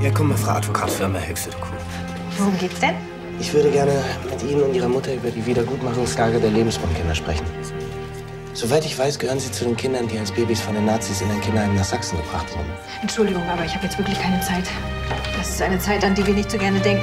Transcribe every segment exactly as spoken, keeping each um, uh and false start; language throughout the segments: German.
Willkommen, Frau Advokatfirma Höchste Kuh. Worum geht's denn? Ich würde gerne mit Ihnen und Ihrer Mutter über die Wiedergutmachungslage der Lebensbaumkinder sprechen. Soweit ich weiß, gehören Sie zu den Kindern, die als Babys von den Nazis in ein Kinderheim nach Sachsen gebracht wurden. Entschuldigung, aber ich habe jetzt wirklich keine Zeit. Das ist eine Zeit, an die wir nicht so gerne denken.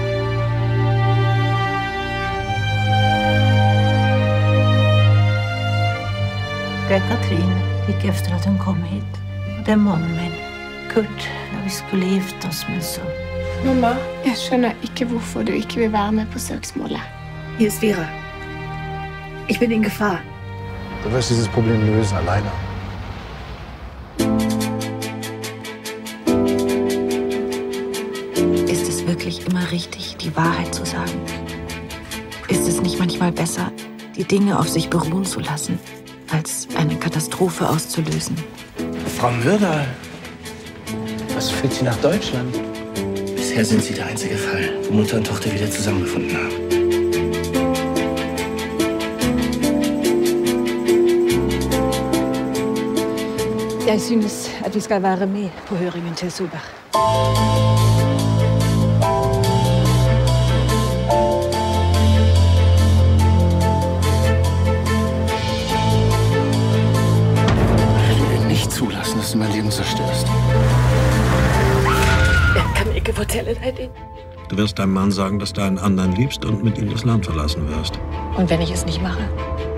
Det är Katrin, gick efter att hon kom hit. Och det är mannen min, Kurt, när vi skulle gifta oss, men så... Mamma, jeg skjønner ikke hvorfor du ikke vil være med på søksmålet. Hier ist Vera. Ich bin in Gefahr. Du wirst dieses Problem lösen, alleine. Ist es wirklich immer richtig, die Wahrheit zu sagen? Ist es nicht manchmal besser, die Dinge auf sich beruhen zu lassen, als eine Katastrophe auszulösen? Frau Mörder, was führt Sie nach Deutschland? Bisher sind Sie der einzige Fall, wo Mutter und Tochter wieder zusammengefunden haben. Jeg synes, at vi skal være med på høringen til Solberg. Ich will nicht zulassen, dass du mein Leben zerstörst. Jeg kan ikke fortælle dig det. Du wirst deinem Mann sagen, dass du einen anderen liebst und mit ihm das Land verlassen wirst. Und wenn ich es nicht mache?